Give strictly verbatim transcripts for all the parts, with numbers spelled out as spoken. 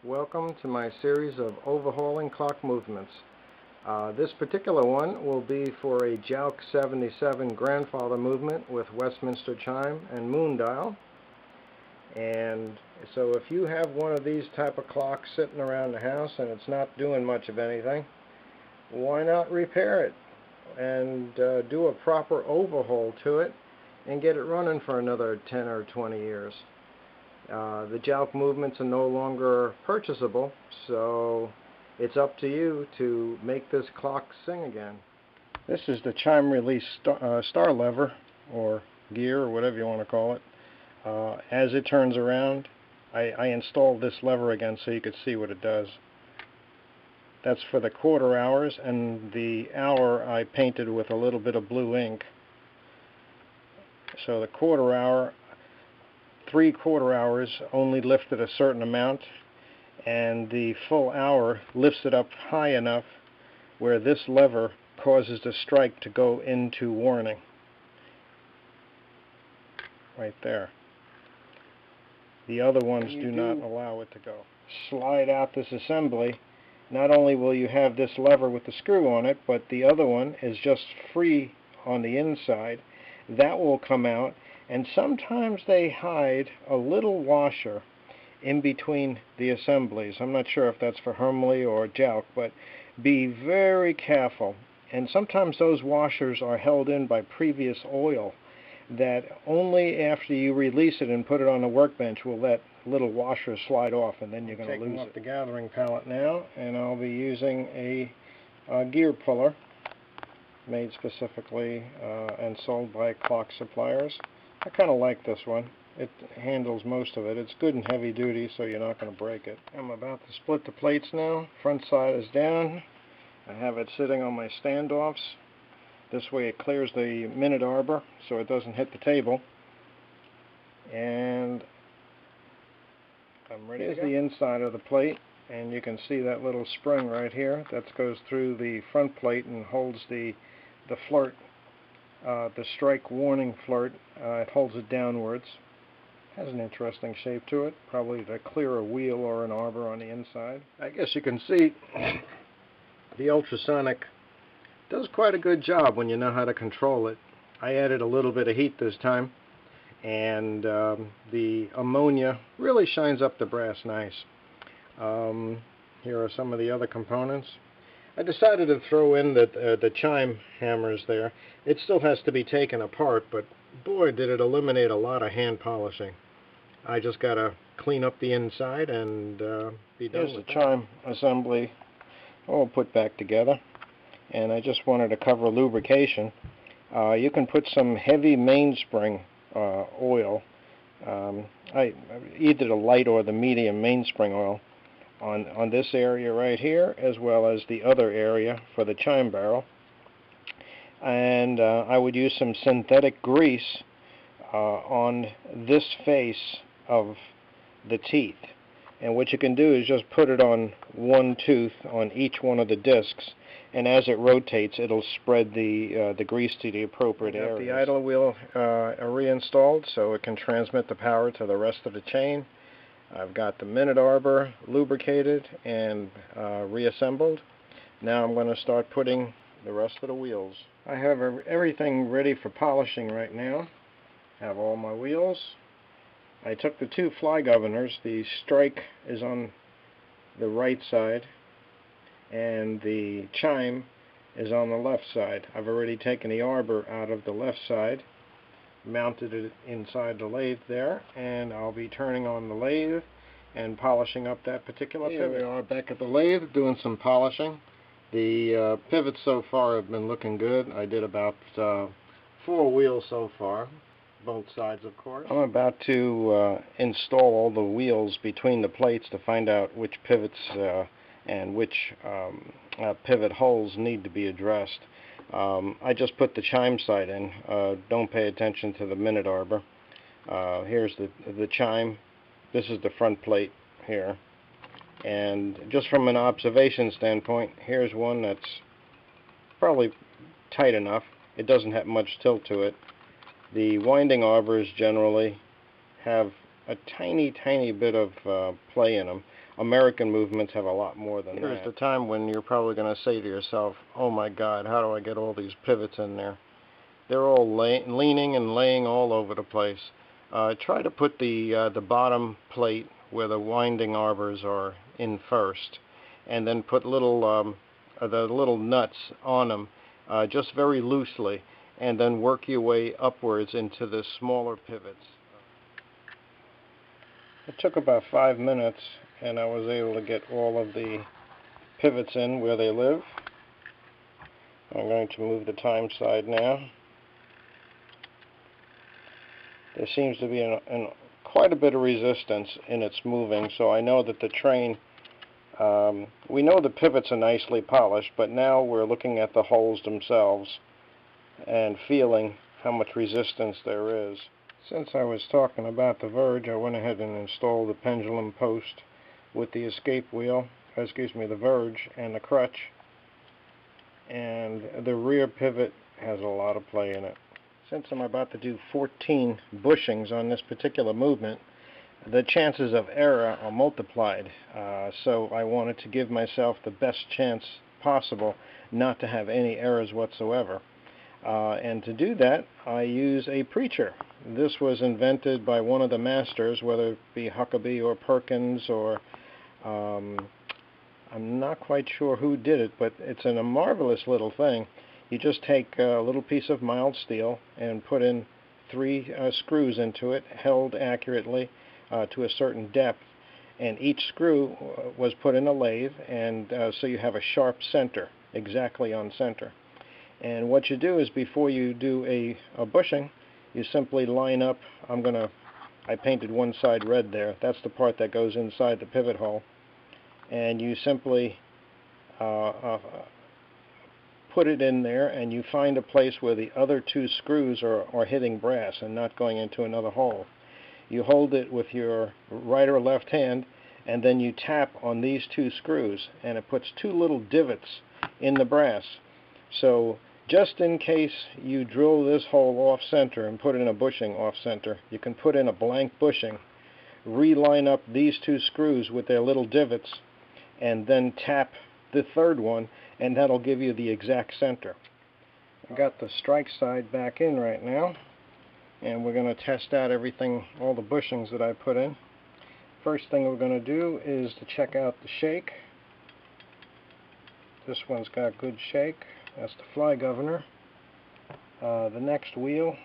Welcome to my series of overhauling clock movements. Uh, this particular one will be for a Jauch seventy-seven grandfather movement with Westminster chime and moon dial. And so if you have one of these type of clocks sitting around the house and it's not doing much of anything, why not repair it and uh, do a proper overhaul to it and get it running for another ten or twenty years. Uh, the Jauch movements are no longer purchasable, so it's up to you to make this clock sing again. This is the chime release star, uh, star lever, or gear, or whatever you want to call it. Uh, as it turns around, I, I installed this lever again so you could see what it does. That's for the quarter hours, and the hour I painted with a little bit of blue ink. So the quarter hour, three quarter hours only lifted a certain amount, and the full hour lifts it up high enough where this lever causes the strike to go into warning. Right there. The other ones do not allow it to go. Slide out this assembly. Not only will you have this lever with the screw on it, but the other one is just free on the inside. That will come out, and sometimes they hide a little washer in between the assemblies. I'm not sure if that's for Hermle or Jauch, but be very careful. And sometimes those washers are held in by previous oil that only after you release it and put it on the workbench will that little washer slide off, and then you're going to lose it. Taking up the gathering pallet now, and I'll be using a, a gear puller made specifically uh, and sold by clock suppliers. I kind of like this one. It handles most of it. It's good and heavy duty, so you're not going to break it. I'm about to split the plates now. Front side is down. I have it sitting on my standoffs. This way it clears the minute arbor so it doesn't hit the table. And I'm ready to go. Here's the inside of the plate, and you can see that little spring right here. That goes through the front plate and holds the, the flirt, uh, the strike warning flirt. Uh, it holds it downwards. Has an interesting shape to it, probably to clear a wheel or an arbor on the inside. I guess you can see the ultrasonic does quite a good job when you know how to control it. I added a little bit of heat this time, and um, the ammonia really shines up the brass nice. Um, here are some of the other components. I decided to throw in the, uh, the chime hammers there. It still has to be taken apart, but boy did it eliminate a lot of hand polishing. I just got to clean up the inside and uh, be done with it. Here's the chime assembly all put back together, and I just wanted to cover lubrication. Uh, you can put some heavy mainspring uh, oil, um, I, either the light or the medium mainspring oil, on, on this area right here, as well as the other area for the chime barrel. And uh, I would use some synthetic grease uh, on this face of the teeth. And what you can do is just put it on one tooth on each one of the discs, and as it rotates, it'll spread the uh, the grease to the appropriate area. The idle wheel uh, reinstalled so it can transmit the power to the rest of the chain. I've got the minute arbor lubricated and uh, reassembled. Now I'm going to start putting the rest of the wheels. I have everything ready for polishing right now. Have all my wheels. I took the two fly governors. The strike is on the right side and the chime is on the left side. I've already taken the arbor out of the left side, mounted it inside the lathe there, and I'll be turning on the lathe and polishing up that particular pivot. Here we are back at the lathe doing some polishing. The uh, pivots so far have been looking good. I did about uh, four wheels so far, both sides of course. I'm about to uh, install all the wheels between the plates to find out which pivots uh, and which um, uh, pivot holes need to be addressed. Um, I just put the chime side in. Uh, don't pay attention to the minute arbor. Uh, here's the, the chime. This is the front plate here. And just from an observation standpoint, here's one that's probably tight enough. It doesn't have much tilt to it. The winding arbors generally have a tiny, tiny bit of uh, play in them. American movements have a lot more than Here's that. Here's the time when you're probably going to say to yourself, oh my God, how do I get all these pivots in there? They're all lay leaning and laying all over the place. Uh, try to put the, uh, the bottom plate where the winding arbors are in first, and then put little, um, uh, the little nuts on them, uh, just very loosely, and then work your way upwards into the smaller pivots. It took about five minutes, and I was able to get all of the pivots in where they live. I'm going to move the time side now. There seems to be an, an, quite a bit of resistance in its moving, so I know that the train, um, we know the pivots are nicely polished, but now we're looking at the holes themselves and feeling how much resistance there is. Since I was talking about the verge, I went ahead and installed the pendulum post with the escape wheel, excuse me, the verge and the crutch, and the rear pivot has a lot of play in it. Since I'm about to do fourteen bushings on this particular movement, the chances of error are multiplied, uh, so I wanted to give myself the best chance possible not to have any errors whatsoever. Uh, and to do that, I use a preacher. This was invented by one of the masters, whether it be Huckabee or Perkins, or um, I'm not quite sure who did it, but it's an, a marvelous little thing. You just take a little piece of mild steel and put in three uh, screws into it, held accurately uh, to a certain depth, and each screw was put in a lathe, and uh, so you have a sharp center, exactly on center. And what you do is, before you do a, a bushing, you simply line up. I'm going to, I painted one side red there. That's the part that goes inside the pivot hole. And you simply uh, uh, put it in there, and you find a place where the other two screws are, are hitting brass and not going into another hole. You hold it with your right or left hand, and then you tap on these two screws, and it puts two little divots in the brass. So just in case you drill this hole off center and put in a bushing off center, you can put in a blank bushing, reline up these two screws with their little divots, and then tap the third one, and that'll give you the exact center. I got the strike side back in right now, and we're going to test out everything, all the bushings that I put in. First thing we're going to do is to check out the shake. This one's got good shake. That's the fly governor. Uh, the next wheel,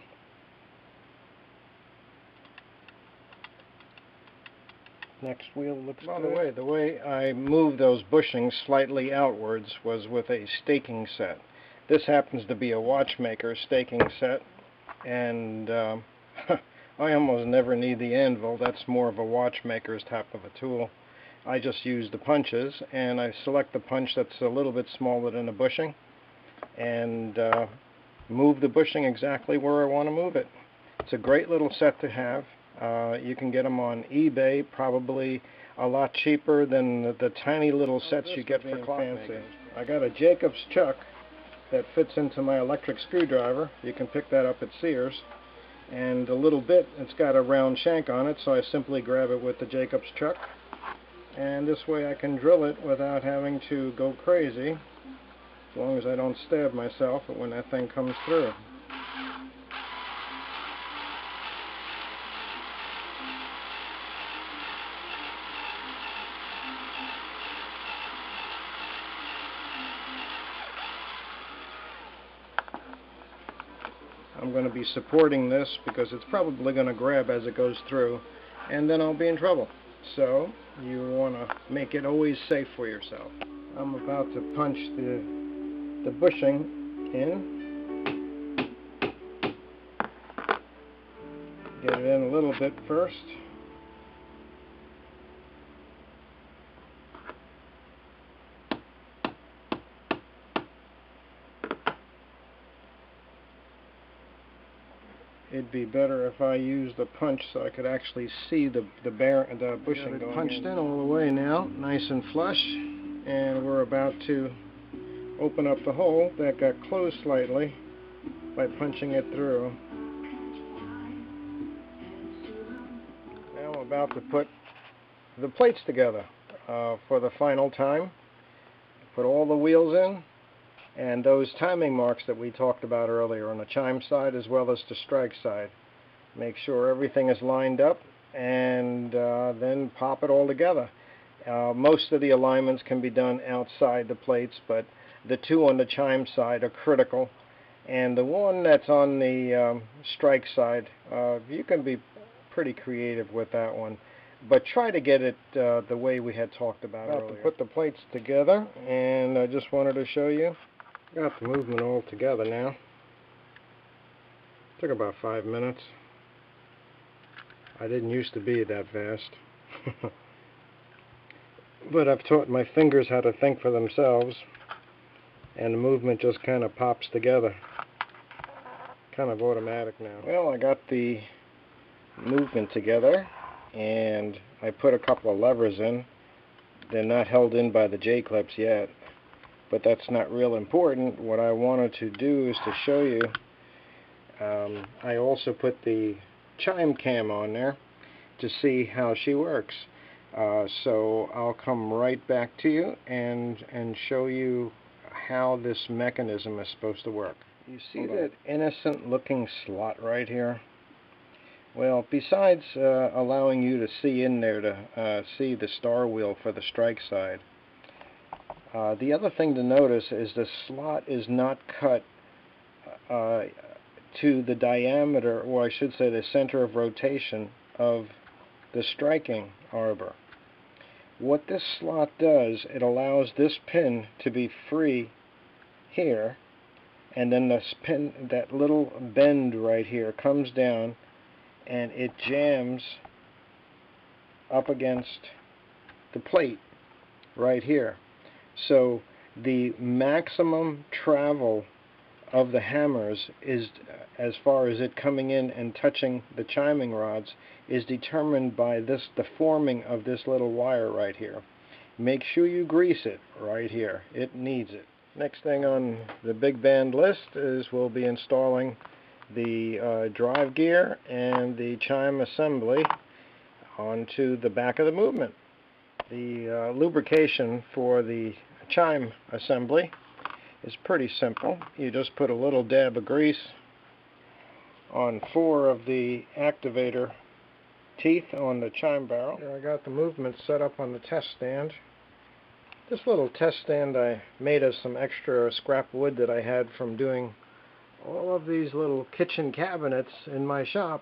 next wheel looks good. By the way, the way I moved those bushings slightly outwards was with a staking set. This happens to be a watchmaker staking set, and um, I almost never need the anvil. That's more of a watchmaker's type of a tool. I just use the punches, and I select the punch that's a little bit smaller than the bushing, and uh, move the bushing exactly where I want to move it. It's a great little set to have. Uh, you can get them on eBay, probably a lot cheaper than the, the tiny little sets you get for fancy. I got a Jacob's chuck that fits into my electric screwdriver. You can pick that up at Sears. And a little bit, it's got a round shank on it, so I simply grab it with the Jacob's chuck. And this way I can drill it without having to go crazy, as long as I don't stab myself when that thing comes through. I'm going to be supporting this because it's probably going to grab as it goes through, and then I'll be in trouble. So you want to make it always safe for yourself. I'm about to punch the, the bushing in. Get it in a little bit first. It'd be better if I used the punch so I could actually see the the, bear, the bushing going punched in. in all the way now, nice and flush, and we're about to open up the hole that got closed slightly by punching it through. Now about to put the plates together uh, for the final time. Put all the wheels in, and those timing marks that we talked about earlier on the chime side as well as the strike side. Make sure everything is lined up, and uh, then pop it all together. Uh, most of the alignments can be done outside the plates, but the two on the chime side are critical, and the one that's on the um, strike side, uh, you can be pretty creative with that one, but try to get it uh, the way we had talked about earlier. To put the plates together, and I just wanted to show you. Got the movement all together now. Took about five minutes. I didn't used to be that fast. But I've taught my fingers how to think for themselves, and the movement just kind of pops together. Kind of automatic now. Well, I got the movement together, and I put a couple of levers in. They're not held in by the J-clips yet, but that's not real important. What I wanted to do is to show you, um, I also put the chime cam on there to see how she works. Uh, so I'll come right back to you and and show you how this mechanism is supposed to work. You see that innocent looking slot right here? Well, besides uh, allowing you to see in there to uh, see the star wheel for the strike side, uh, the other thing to notice is the slot is not cut uh, to the diameter, or I should say the center of rotation of the striking arbor. What this slot does, it allows this pin to be free here, and then this pin, that little bend right here, comes down and it jams up against the plate right here. So the maximum travel of the hammers is, as far as it coming in and touching the chiming rods, is determined by this, the forming of this little wire right here. Make sure you grease it right here. It needs it. Next thing on the big band list is we'll be installing the uh, drive gear and the chime assembly onto the back of the movement. The uh, lubrication for the chime assembly is pretty simple. You just put a little dab of grease on four of the activator teeth on the chime barrel. Here I got the movement set up on the test stand. This little test stand I made of some extra scrap wood that I had from doing all of these little kitchen cabinets in my shop.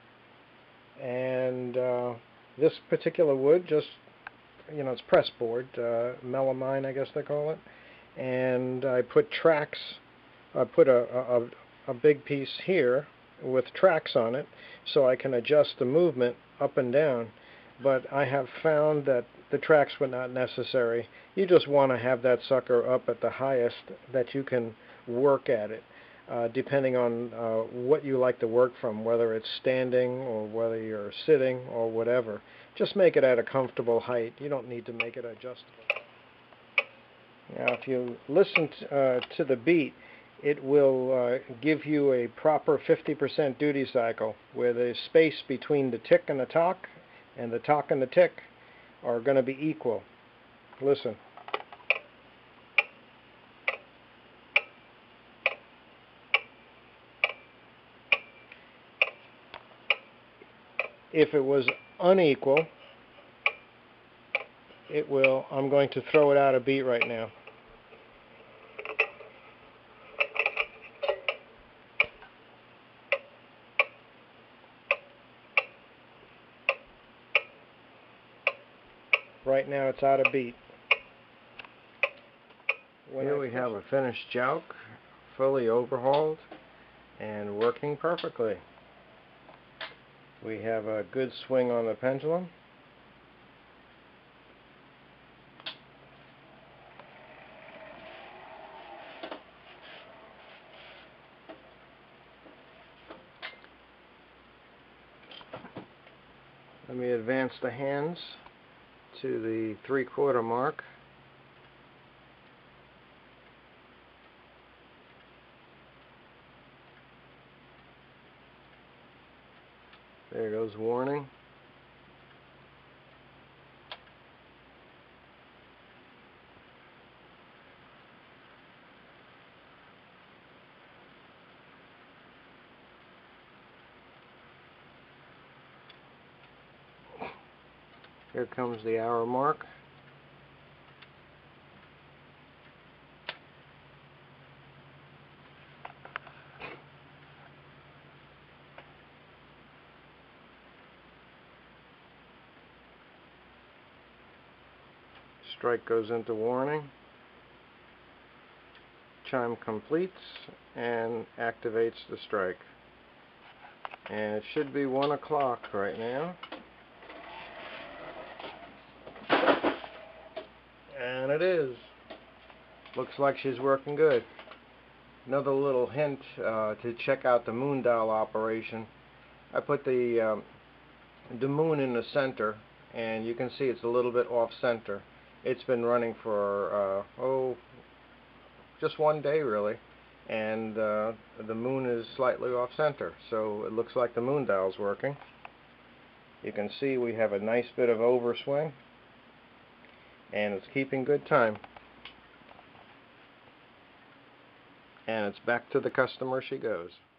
And uh, this particular wood, just, you know, it's press board, uh, melamine I guess they call it. And I put tracks, I put a, a, a big piece here with tracks on it so I can adjust the movement up and down. But I have found that the tracks were not necessary. You just want to have that sucker up at the highest that you can work at it, uh, depending on uh, what you like to work from, whether it's standing or whether you're sitting or whatever. Just make it at a comfortable height. You don't need to make it adjustable. Now, if you listen t uh, to the beat, it will uh, give you a proper fifty percent duty cycle, where the space between the tick and the tock and the tock and the tick are going to be equal. Listen. If it was unequal, it will, I'm going to throw it out a beat right now. Right now it's out of beat. Here we have a finished Jauch, fully overhauled and working perfectly. We have a good swing on the pendulum. Let me advance the hands to the three-quarter mark. There goes warning. Here comes the hour mark. Strike goes into warning. Chime completes and activates the strike. And it should be one o'clock right now. And it is. Looks like she's working good. Another little hint uh, to check out the moon dial operation. I put the um, the moon in the center, and you can see it's a little bit off center. It's been running for uh, oh just one day really, and uh, the moon is slightly off center, so it looks like the moon dial's working. You can see we have a nice bit of overswing, and it's keeping good time. And it's back to the customer she goes.